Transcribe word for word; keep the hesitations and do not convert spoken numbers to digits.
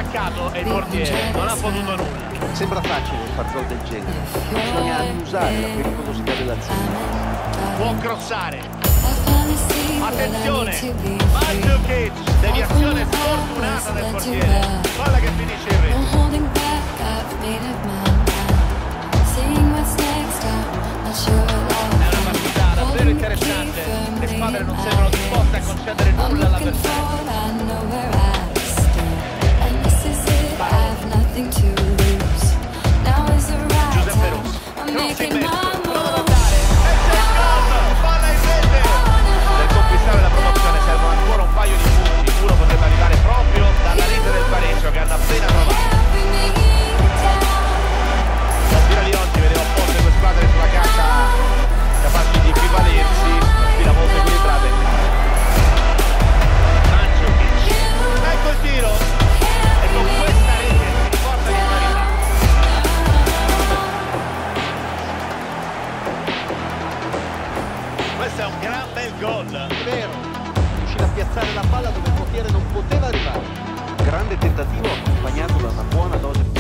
attaccato e il portiere non ha potuto nulla. Sembra facile far gol del genere, bisogna annusare la pericolosità dell'azione. Può crossare. Attenzione, Mandzukic, deviazione sfortunata del portiere, palla che finisce in rete. È una partita davvero interessante, le squadre non sembrano disposte a concedere nulla all'avversario. Giuseppe Rossi, cross in mezzo, prova ad andare, e c'è il gol, palla in rete. Per conquistare la promozione servono ancora un paio di punti, uno potrebbe arrivare proprio dalla rete del pareggio che hanno appena trovato. La sfida di oggi vedeva opposte due squadre sulla carta capaci di equivalersi, una sfida molto equilibrata. Mandzukic, ecco il tiro, e con questa rete si riporta in parità. Questo è un gran bel gol. È vero, riuscire a piazzare la palla dove il portiere non poteva arrivare. Grande tentativo accompagnato da una buona dose di